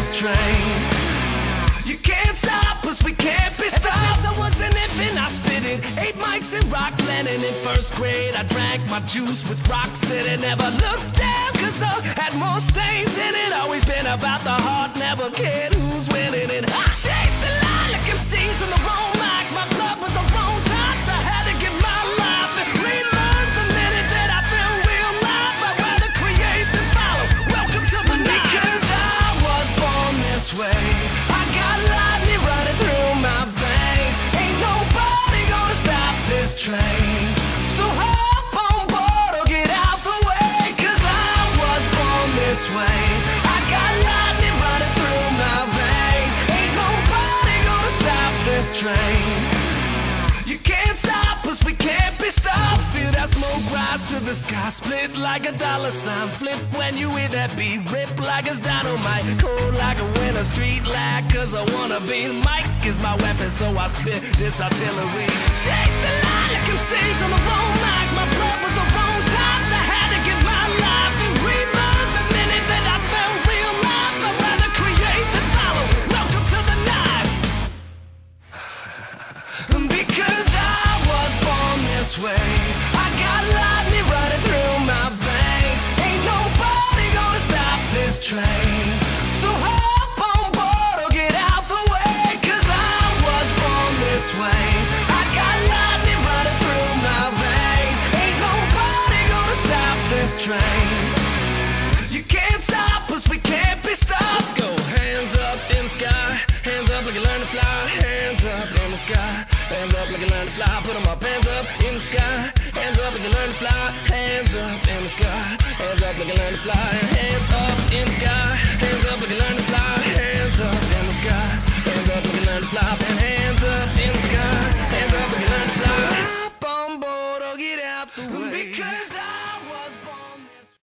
this train. You can't stop us, we can't be stopped. Ever since I was an infant, I spit it. 8 mics and rock landing in first grade. I drank my juice with rocks in it. Never looked down, cause I had more stains in it. Always been about the heart, never cared who's winning. And I chased the line like MCs on the wrong mic. My blood was the wrong type, so I had to give my life and relearn the minute that I felt real life. I'd rather create than follow. Welcome to the night. Because I was born this way. I got lightning running through my veins. Ain't nobody gonna stop this train. So hop on board or get out the way. Cause I was born this way. I got lightning running through my veins. Ain't nobody gonna stop this train. You can't stop us, we can't be stopped. Feel that smoke rise to the sky. Split like a dollar sign. Flip when you hear that beat. Rip like it's dynamite. Cold like a winter street light. Cause I wanna be. Mic is my weapon, so I spit this artillery. Chase the line like MCs on the wrong mic. My blood was the wrong type, so I had to give my life and relearn the minute that I felt real life. I'd rather create than follow. Welcome to the knife. Because I was born this way. I got lightning running through my veins. Ain't nobody gonna stop this train. So hop on board or get out the way. Cause I was born this way. I got lightning running through my veins. Ain't nobody gonna stop this train. You can't stop us, we can't be stopped. Let's go. Hands up in the sky. Hands up like you learn to fly. Hands up in the sky. Hands up like you learn to fly. Put them up. Hands up in the sky. Hands up like you learn to fly. Hands up in the sky. Hands up like you learn to fly. Hands up in the sky. Hands up like you learn to fly.